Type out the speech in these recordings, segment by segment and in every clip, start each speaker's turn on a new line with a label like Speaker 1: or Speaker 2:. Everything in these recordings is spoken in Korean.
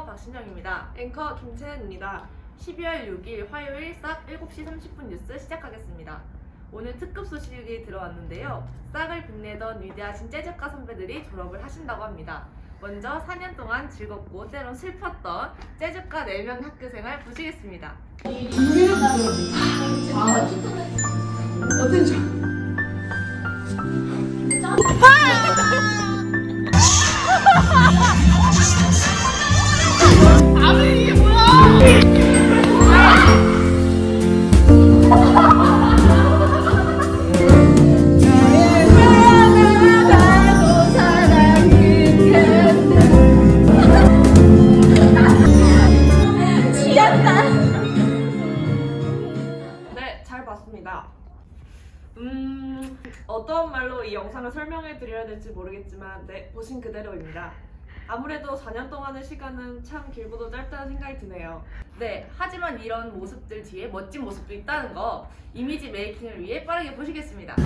Speaker 1: 박신영입니다.
Speaker 2: 앵커 김채은입니다.
Speaker 1: 12월 6일 화요일 싹 7시 30분 뉴스 시작하겠습니다. 오늘 특급 소식이 들어왔는데요. 싹을 빛내던 위대하신 재즈과 선배들이 졸업을 하신다고 합니다. 먼저 4년 동안 즐겁고 때론 슬펐던 재즈과 4명 학교생활 보시겠습니다.
Speaker 2: 어떤 점? 아니 이게 뭐야? 네, 잘 봤습니다. 어떤 말로 이 영상을 설명해 드려야 될지 모르겠지만 네, 보신 그대로입니다. 아무래도 4년 동안의 시간은 참 길고도 짧다는 생각이 드네요.
Speaker 1: 네, 하지만 이런 모습들 뒤에 멋진 모습도 있다는 거 이미지 메이킹을 위해 빠르게 보시겠습니다.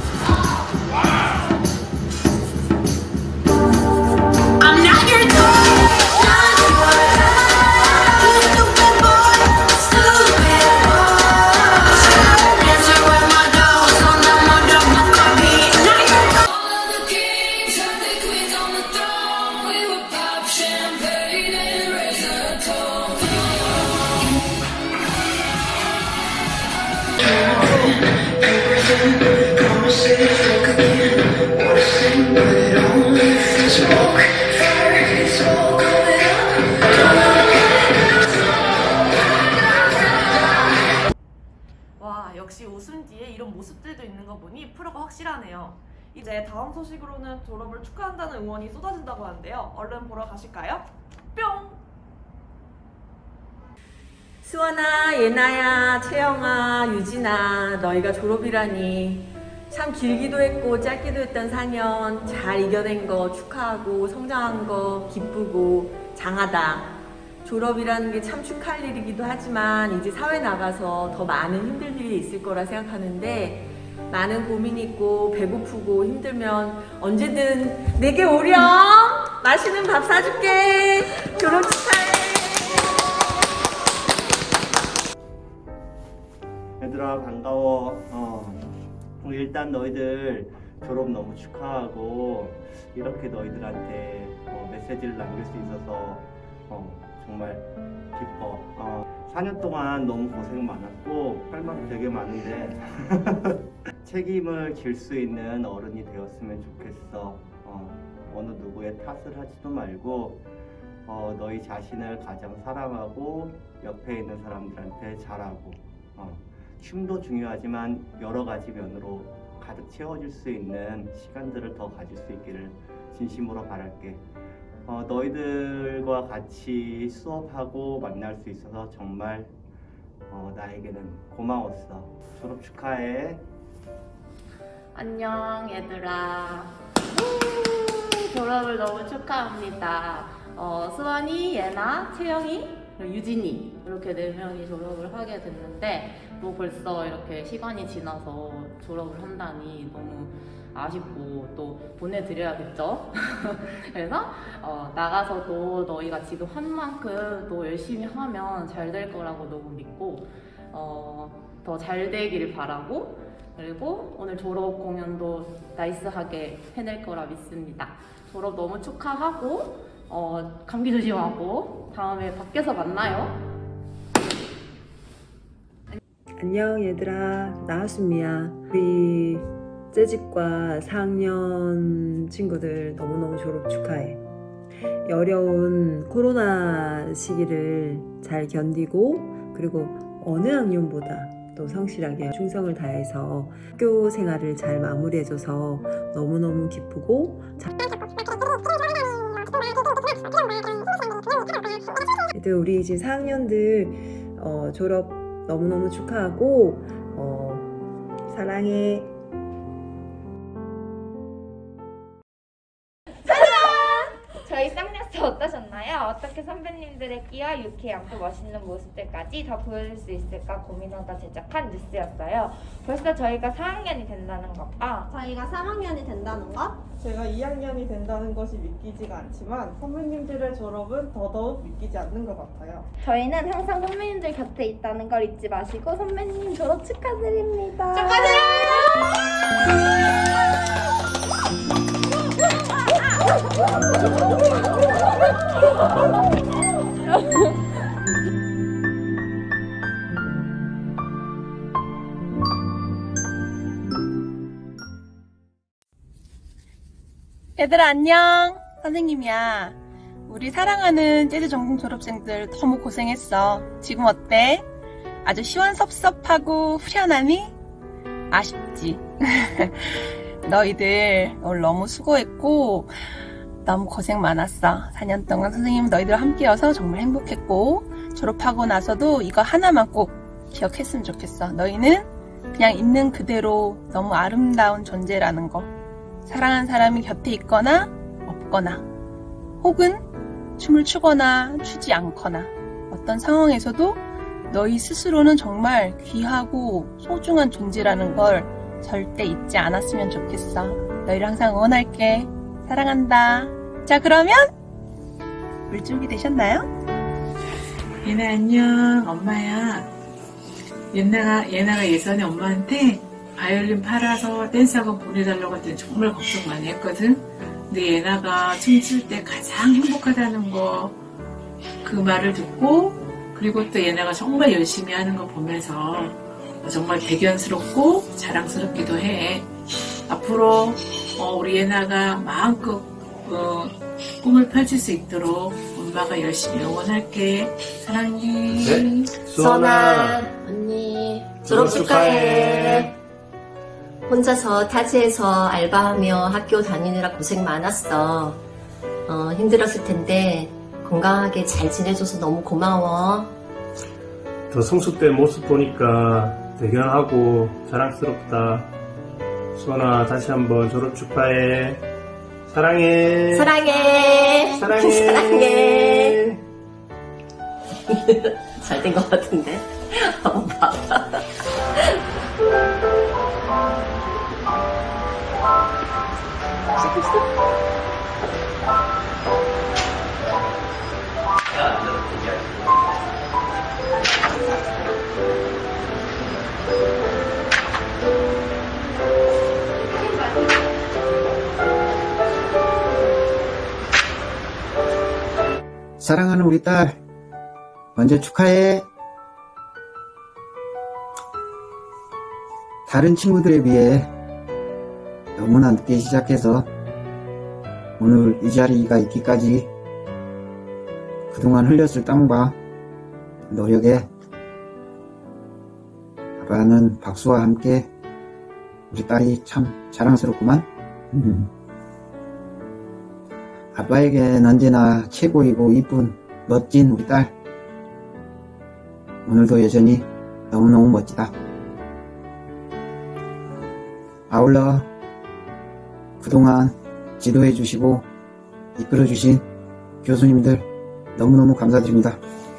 Speaker 1: 와, 역시 웃음 뒤에 이런 모습들도 있는 거 보니 프로가 확실하네요.
Speaker 2: 이제 다음 소식으로는 졸업을 축하한다는 응원이 쏟아진다고 하는데요. 얼른 보러 가실까요? 뿅!
Speaker 3: 수원아, 예나야, 채영아, 유진아, 너희가 졸업이라니. 참 길기도 했고 짧기도 했던 4년 잘 이겨낸 거 축하하고 성장한 거 기쁘고 장하다. 졸업이라는 게 참 축하할 일이기도 하지만 이제 사회 나가서 더 많은 힘들 일이 있을 거라 생각하는데 많은 고민이 있고 배고프고 힘들면 언제든 내게 오렴! 맛있는 밥 사줄게! 졸업 축하해!
Speaker 4: 얘들아 반가워. 일단 너희들 졸업 너무 축하하고 이렇게 너희들한테 메시지를 남길 수 있어서 정말 기뻐. 4년 동안 너무 고생 많았고 할 말은 되게 많은데 책임을 질 수 있는 어른이 되었으면 좋겠어. 어느 누구의 탓을 하지도 말고 너희 자신을 가장 사랑하고 옆에 있는 사람들한테 잘하고 춤도 중요하지만 여러 가지 면으로 가득 채워질 수 있는 시간들을 더 가질 수 있기를 진심으로 바랄게. 너희들과 같이 수업하고 만날 수 있어서 정말 나에게는 고마웠어. 졸업 축하해.
Speaker 5: 안녕 얘들아. 졸업을 너무 축하합니다. 수원이, 예나, 채영이, 유진이 이렇게 4명이 졸업을 하게 됐는데 뭐 벌써 이렇게 시간이 지나서 졸업을 한다니 너무 아쉽고 또 보내드려야겠죠? 그래서 나가서도 너희가 지금 한 만큼 또 열심히 하면 잘 될 거라고 너무 믿고 더 잘 되길 바라고 그리고 오늘 졸업 공연도 나이스하게 해낼 거라 믿습니다. 졸업 너무 축하하고 감기 조심하고 다음에 밖에서 만나요.
Speaker 3: 안녕 얘들아, 나 하수미야. 우리 재즈과 4학년 친구들 너무너무 졸업 축하해. 어려운 코로나 시기를 잘 견디고 그리고 어느 학년보다 또 성실하게 충성을 다해서 학교 생활을 잘 마무리해줘서 너무너무 기쁘고 우리 이제 4학년들 졸업 너무너무 축하하고 사랑해.
Speaker 6: 저희 쌍뉴스 어떠셨나요? 있잖아요. 어떻게 선배님들의 끼와 유쾌함 또 멋있는 모습들까지 다 보여줄 수 있을까 고민하다 제작한 뉴스였어요. 벌써 저희가 4학년이 된다는 것.
Speaker 7: 저희가 3학년이 된다는 것?
Speaker 8: 제가 2학년이 된다는 것이 믿기지가 않지만 선배님들의 졸업은 더더욱 믿기지 않는 것 같아요.
Speaker 7: 저희는 항상 선배님들 곁에 있다는 걸 잊지 마시고 선배님 졸업 축하드립니다.
Speaker 9: 얘들아 안녕. 선생님이야. 우리 사랑하는 재즈 전공 졸업생들 너무 고생했어. 지금 어때? 아주 시원섭섭하고 후련하니? 아쉽지? 너희들 오늘 너무 수고했고 너무 고생 많았어. 4년 동안 선생님은 너희들과 함께여서 정말 행복했고 졸업하고 나서도 이거 하나만 꼭 기억했으면 좋겠어. 너희는 그냥 있는 그대로 너무 아름다운 존재라는 거. 사랑하는 사람이 곁에 있거나 없거나 혹은 춤을 추거나 추지 않거나 어떤 상황에서도 너희 스스로는 정말 귀하고 소중한 존재라는 걸 절대 잊지 않았으면 좋겠어. 너희를 항상 응원할게. 사랑한다. 자, 그러면 물 준비 되셨나요?
Speaker 10: 예나 안녕. 엄마야. 예나가 예전에 엄마한테 바이올린 팔아서 댄스학원 보내달라고 할 때 정말 걱정 많이 했거든. 근데 예나가 춤출 때 가장 행복하다는 거 그 말을 듣고 그리고 또 예나가 정말 열심히 하는 거 보면서 정말 대견스럽고 자랑스럽기도 해. 앞으로 우리 예나가 마음껏 꿈을 펼칠 수 있도록 엄마가 열심히 응원할게. 사랑해.
Speaker 4: 네.
Speaker 3: 수원아 언니 졸업 축하해. 혼자서 타지에서 알바하며 학교 다니느라 고생 많았어. 힘들었을 텐데 건강하게 잘 지내줘서 너무 고마워.
Speaker 11: 더 성숙된 모습 보니까 대견하고 자랑스럽다. 수원아 다시 한번 졸업 축하해. 사랑해.
Speaker 3: 사랑해.
Speaker 11: 사랑해.
Speaker 3: 사랑해. 잘 된 것 같은데. 봐봐.
Speaker 12: 사랑하는 우리 딸, 먼저 축하해. 다른 친구들에 비해 너무나 늦게 시작해서 오늘 이 자리가 있기까지 그동안 흘렸을 땀과 노력에 아빠는 박수와 함께 우리 딸이 참 자랑스럽구만. 아빠에겐 언제나 최고이고 이쁜 멋진 우리 딸. 오늘도 여전히 너무너무 멋지다. 아울러 그동안 지도해 주시고 이끌어 주신 교수님들 너무너무 감사드립니다.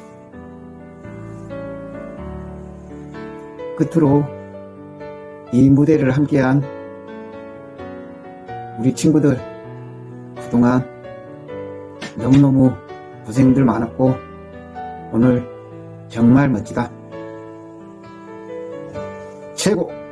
Speaker 12: 끝으로 이 무대를 함께한 우리 친구들 그동안 너무너무 고생들 많았고 오늘 정말 멋지다. 최고!